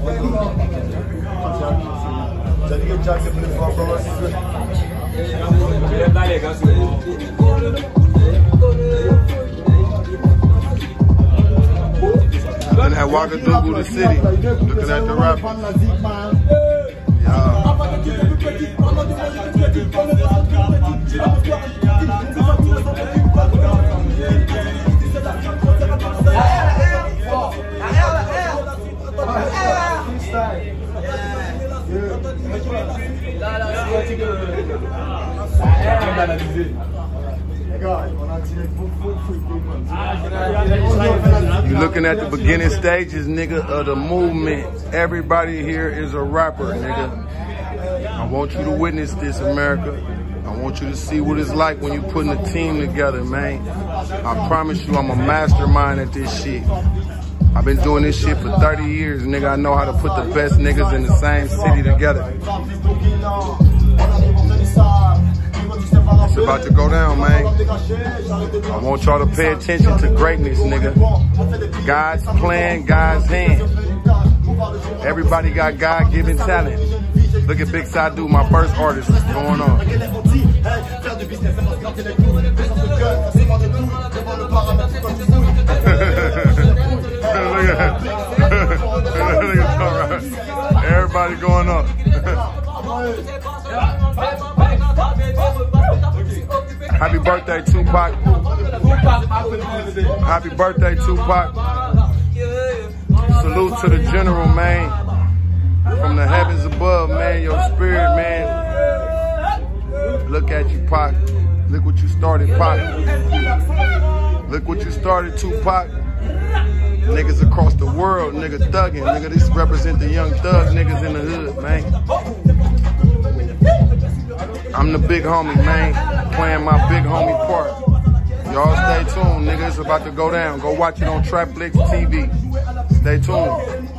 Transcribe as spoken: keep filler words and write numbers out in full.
Jadi geçen sefer fazla size. Looking at Ouagadougou, the city. Looking at the rappers. Yeah. You looking at the beginning stages, nigga, of the movement. Everybody here is a rapper, nigga. I want you to witness this, America. I want you to see what it's like when you putting a team together, man. I promise you I'm a mastermind at this shit. I've been doing this shit for thirty years, nigga. I know how to put the best niggas in the same city together. It's about to go down, man. I want y'all to pay attention to greatness, nigga. God's plan, God's hand. Everybody got God-given talent. Look at Big Sadu, my first artist. What's going on? Everybody going up. Happy birthday, Tupac. Happy birthday, Tupac. Salute to the general, man. From the heavens above, man. Your spirit, man. Look at you, Pac. Look what you started, Pac. Look what you started, Tupac. Niggas across the world, nigga thugging. Nigga, this represent the young thug niggas in the hood, man. I'm the big homie, man. Playing my big homie part. Y'all stay tuned, nigga. It's about to go down. Go watch it on Trapflix T V. Stay tuned.